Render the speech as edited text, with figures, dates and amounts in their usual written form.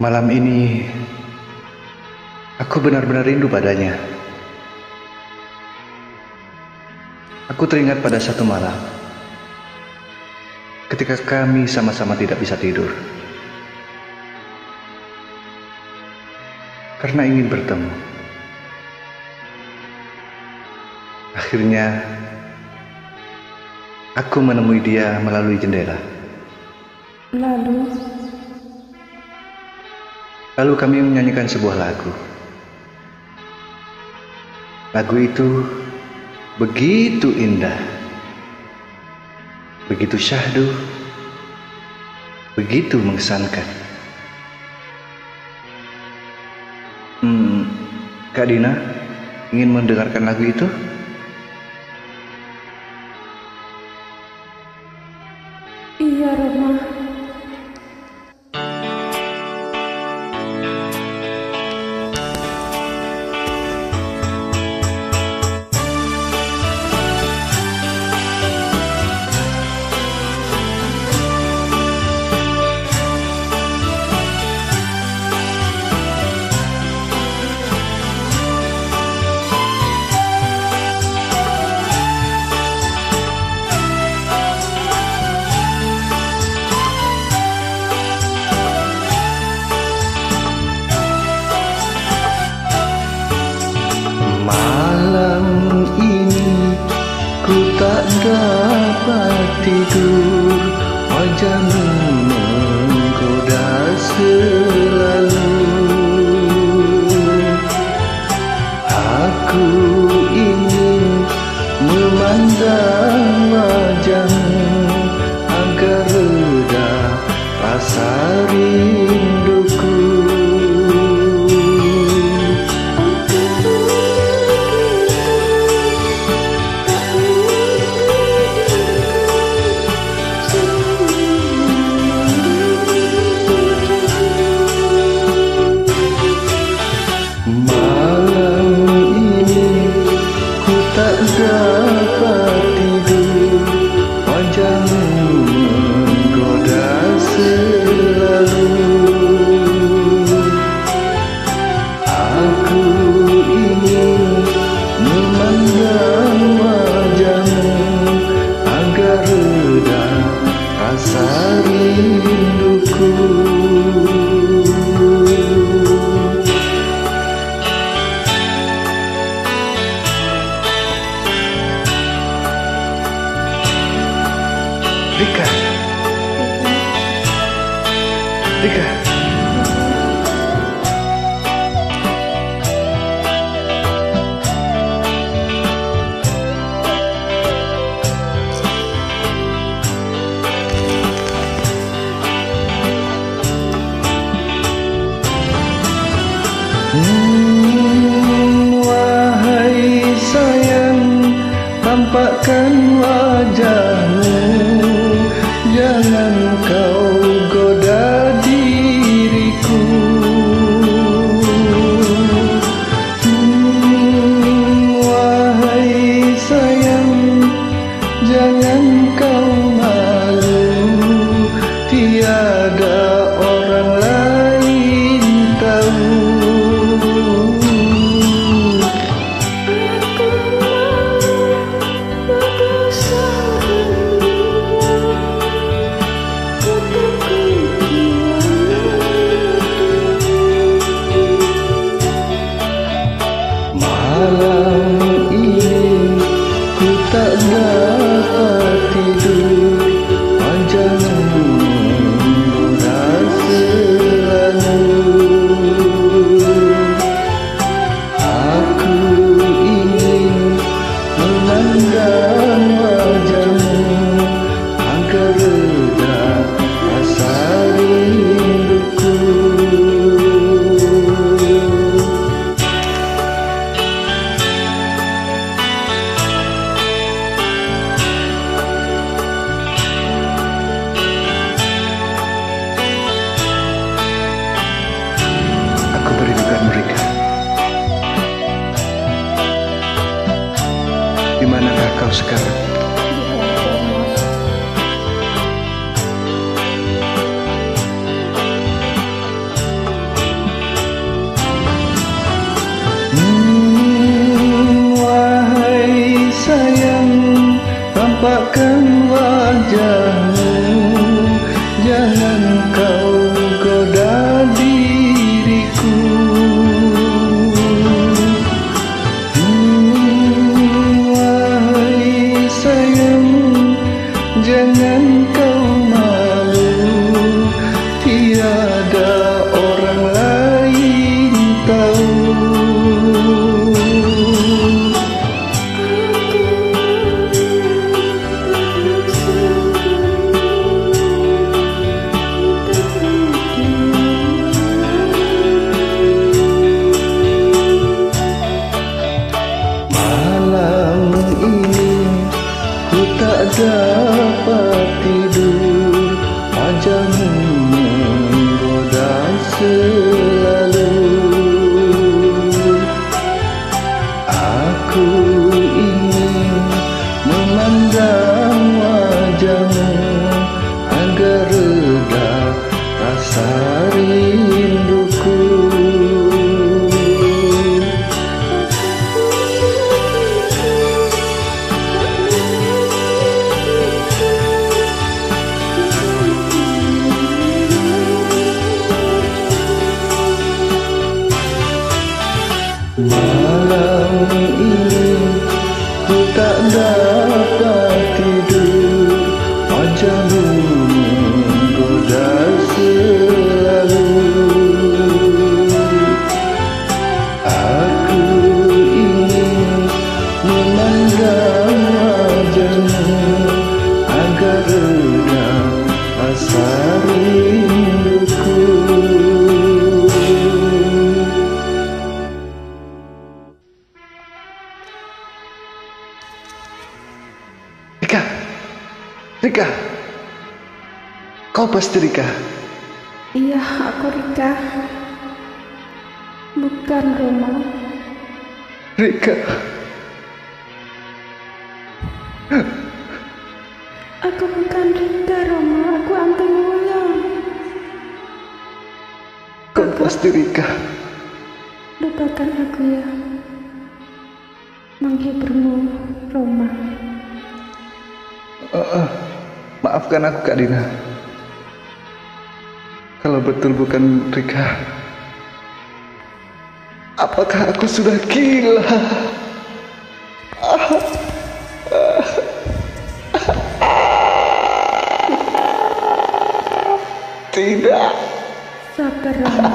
Malam ini, aku benar-benar rindu padanya. Aku teringat pada satu malam, ketika kami sama-sama tidak bisa tidur. Karena ingin bertemu. Akhirnya, aku menemui dia melalui jendela. Lalu kami menyanyikan sebuah lagu. Lagu itu begitu indah, begitu syahdu, begitu mengesankan. Kak Dina ingin mendengarkan lagu itu? Iya, Roma. Malam ini ku tak dapat tidur, wajahmu menggoda selalu. Aku ingin memandang wajahmu agar reda rasa rinduku. Tak dapat tidur, wajahmu menggoda selalu. Aku ingin memandang wajahmu agar reda rasa rinduku. Rika, Rika. Wahai sayang, tampakkan wajahmu. Jangan kau goda diriku. Wahai sayang, jangan kau malu. Tiada orang lain tahu. Malam ini ku tak dapat tidur, wajahmu menggoda selalu. Aku ingin memandang wajahmu agar reda rasa rinduku. Di manakah kau sekarang? Tampakkan wajahmu, jangan kau goda diriku. Wahai sayang, jangan kau malu, tiada orang lain tahu. Tak dapat tidur, wajahmu menggoda selalu. Aku ingin memandang wajahmu agar reda rasa rinduku. Malam ini ku tak dapat tidur, wajahmu menggoda selalu. Aku ingin memandang wajahmu agar reda rasa rinduku. Rika, kau pasti Rika? Iya, aku Rika. Bukan Roma. Rika. Aku bukan Rika, Roma. Aku Anteng Wuyang. Kau pasti Rika. Lupakan aku ya. Menghiburmu, Roma. Maafkan aku Kak Dina. Kalau betul bukan Rika, apakah aku sudah gila? Tidak. Sabar, Roma.